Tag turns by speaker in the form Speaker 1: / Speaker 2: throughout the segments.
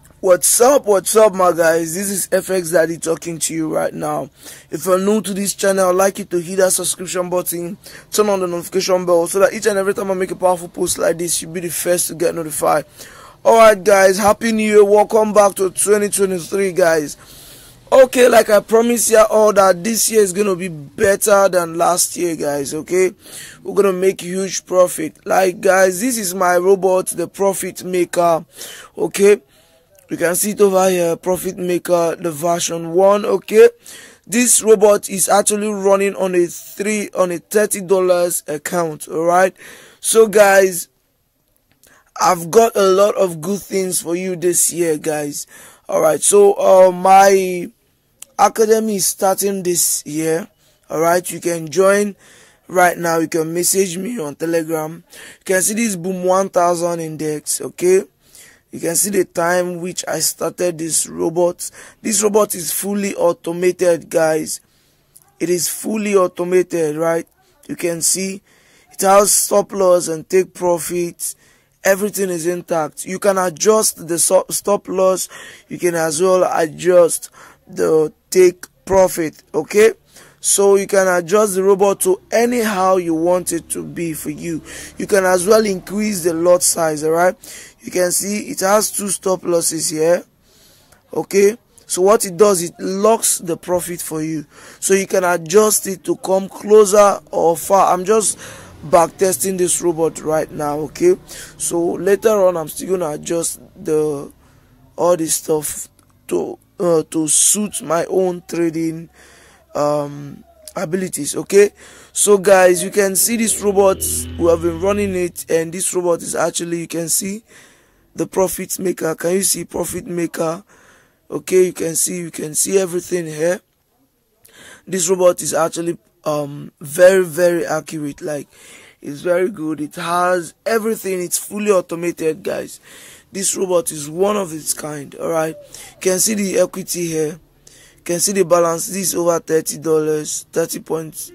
Speaker 1: What's up my guys, this is FX Daddy talking to you right now. If you're new to this channel, I'd like you to hit that subscription button, turn on the notification bell so that each and every time I make a powerful post like this, you'll be the first to get notified. Alright guys, happy new year, welcome back to 2023 guys. Okay, like I promised you all that this year is gonna be better than last year guys. Okay, we're gonna make huge profit. Like guys, this is my robot, the profit maker. Okay, you can see it over here, profit maker, the version 1. Okay, this robot is actually running on a $30 account. All right, so guys, I've got a lot of good things for you this year guys. All right, so my academy is starting this year. All right, you can join right now. You can message me on Telegram. You can see this boom 1000 index. Okay, you can see the time which I started this robot. This robot is fully automated guys. It is fully automated, right? You can see it has stop loss and take profits. Everything is intact. You can adjust the stop loss. You can as well adjust the take profit. Okay, so you can adjust the robot to anyhow you want it to be for you. You can as well increase the lot size. All right, you can see it has 2 stop losses here. Okay, so what it does, it locks the profit for you, so you can adjust it to come closer or far. I'm just back testing this robot right now. Okay, so later on I'm still gonna adjust all this stuff to suit my own trading abilities. Okay, so guys, you can see this robot, we have been running it, and this robot is actually, you can see the profit maker. Can you see profit maker? Okay, you can see everything here. This robot is actually very accurate. Like, it's very good. It has everything. It's fully automated guys. This robot is one of its kind. All right, you can see the equity here. You can see the balance. This is over $30, 30.92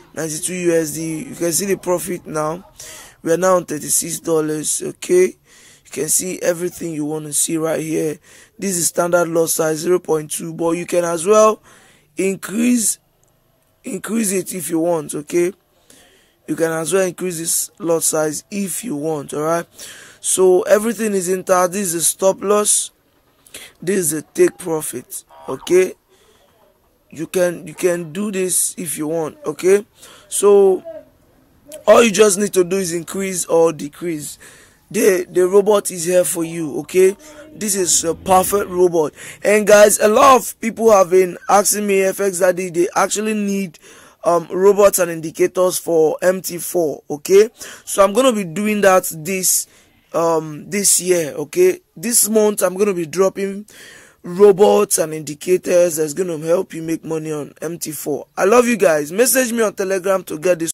Speaker 1: USD. You can see the profit now. We are now on $36. Okay, you can see everything you want to see right here. This is standard lot size 0.2, but you can as well increase it if you want. Okay, you can as well increase this lot size if you want. All right, so everything is intact. This is a stop loss, this is a take profit. Okay, you can do this if you want. Okay, so all you just need to do is increase or decrease. The robot is here for you. Okay, this is a perfect robot. And guys, a lot of people have been asking me, FX Daddy, they actually need robots and indicators for MT4. Okay, so I'm gonna be doing that this year. Okay, this month I'm gonna be dropping robots and indicators that's gonna help you make money on MT4. I love you guys. Message me on Telegram to get this.